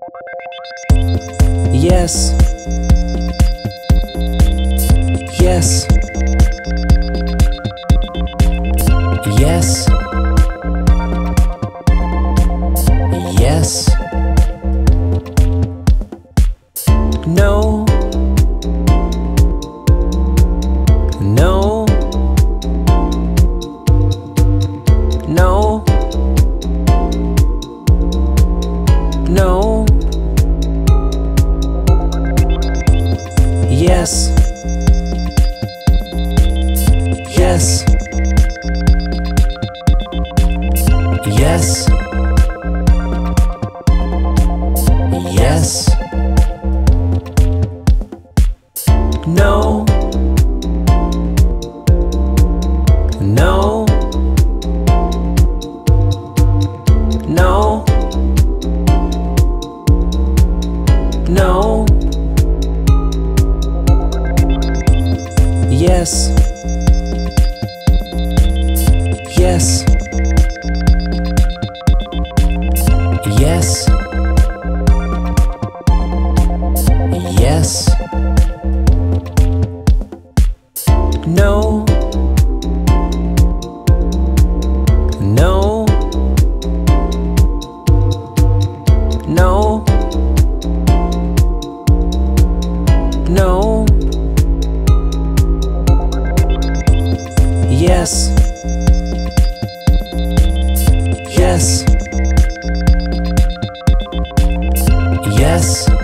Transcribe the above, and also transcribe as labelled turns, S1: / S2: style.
S1: Yes. Yes. Yes. Yes. No. No. No. No. Yes. Yes. Yes. Yes. No. No. No. No. Yes. Yes. Yes. Yes. No. No. No. No. Yes. Yes. Yes.